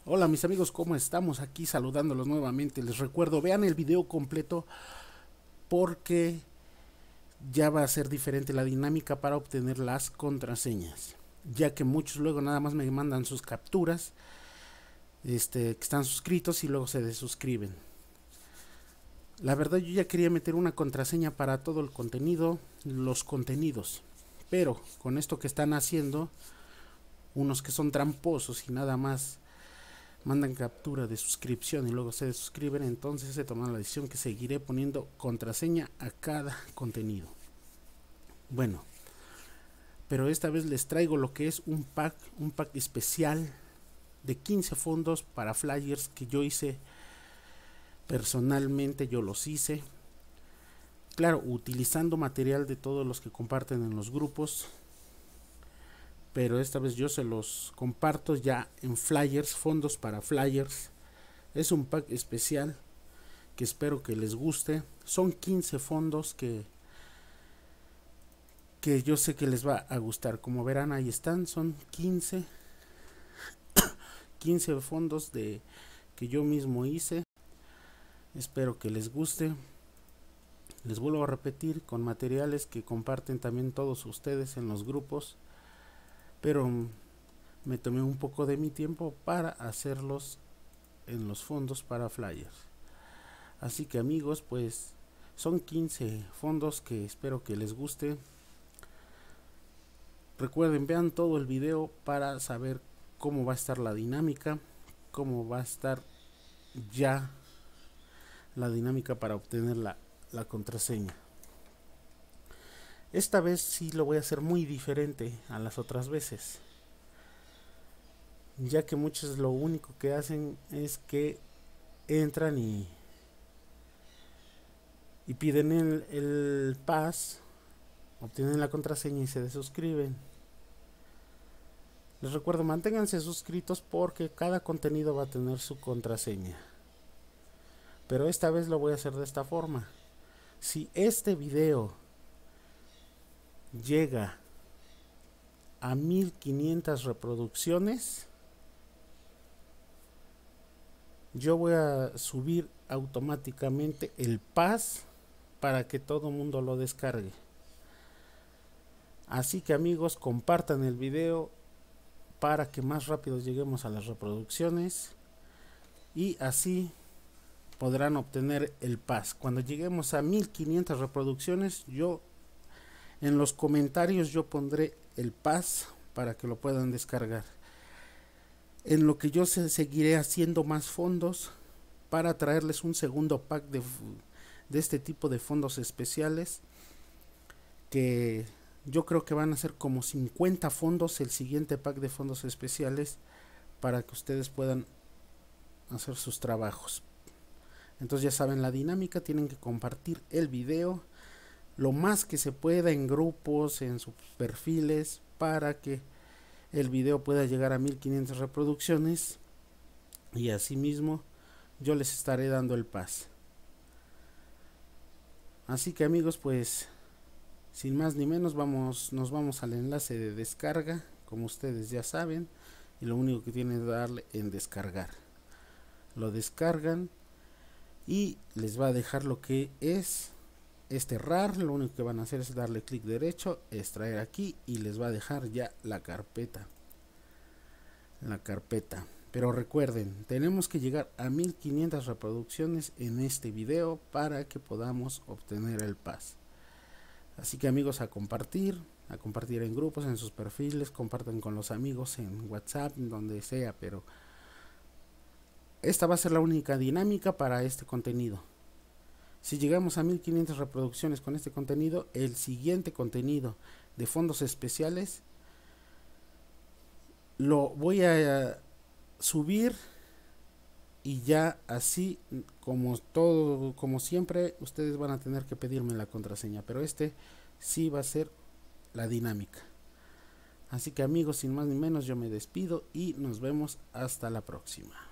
Hola mis amigos, ¿cómo estamos? Aquí saludándolos nuevamente. Les recuerdo, vean el video completo porque ya va a ser diferente la dinámica para obtener las contraseñas. Ya que muchos luego nada más me mandan sus capturas, que están suscritos y luego se desuscriben. La verdad yo ya quería meter una contraseña para todo el contenido, los contenidos. Pero con esto que están haciendo, unos que son tramposos y nada más mandan captura de suscripción y luego se desuscriben, entonces he tomado la decisión que seguiré poniendo contraseña a cada contenido. Bueno, pero esta vez les traigo lo que es un pack especial de 15 fondos para flyers que yo hice personalmente. Yo los hice, claro, utilizando material de todos los que comparten en los grupos, pero esta vez yo se los comparto ya en flyers, fondos para flyers. Es un pack especial que espero que les guste. Son 15 fondos que yo sé que les va a gustar. Como verán, ahí están, son 15 fondos que yo mismo hice. Espero que les guste. Les vuelvo a repetir, con materiales que comparten también todos ustedes en los grupos, pero me tomé un poco de mi tiempo para hacerlos en los fondos para flyers. Así que amigos, pues son 15 fondos que espero que les guste. Recuerden, vean todo el video para saber cómo va a estar la dinámica, cómo va a estar ya la dinámica para obtener la contraseña. Esta vez sí lo voy a hacer muy diferente a las otras veces, ya que muchos lo único que hacen es que entran y piden el pass, obtienen la contraseña y se desuscriben. Les recuerdo, manténganse suscritos porque cada contenido va a tener su contraseña. Pero esta vez lo voy a hacer de esta forma. Si este video llega a 1500 reproducciones, yo voy a subir automáticamente el pass para que todo el mundo lo descargue. Así que amigos, compartan el video para que más rápido lleguemos a las reproducciones y así podrán obtener el pass. Cuando lleguemos a 1500 reproducciones, yo en los comentarios yo pondré el pass para que lo puedan descargar. En lo que yo seguiré haciendo más fondos para traerles un segundo pack de este tipo de fondos especiales, que yo creo que van a ser como 50 fondos el siguiente pack de fondos especiales para que ustedes puedan hacer sus trabajos. Entonces ya saben la dinámica, tienen que compartir el video lo más que se pueda en grupos, en sus perfiles, para que el video pueda llegar a 1500 reproducciones y asimismo yo les estaré dando el pass. Así que amigos, pues sin más ni menos nos vamos al enlace de descarga, como ustedes ya saben, y lo único que tienen es darle en descargar. Lo descargan y les va a dejar lo que es este RAR. Lo único que van a hacer es darle clic derecho, extraer aquí y les va a dejar ya la carpeta. Pero recuerden, tenemos que llegar a 1500 reproducciones en este video para que podamos obtener el pass. Así que amigos, a compartir en grupos, en sus perfiles, compartan con los amigos en WhatsApp, en donde sea, pero esta va a ser la única dinámica para este contenido. Si llegamos a 1500 reproducciones con este contenido, el siguiente contenido de fondos especiales lo voy a subir y ya así como siempre ustedes van a tener que pedirme la contraseña, pero este sí va a ser la dinámica. Así que amigos, sin más ni menos, yo me despido y nos vemos hasta la próxima.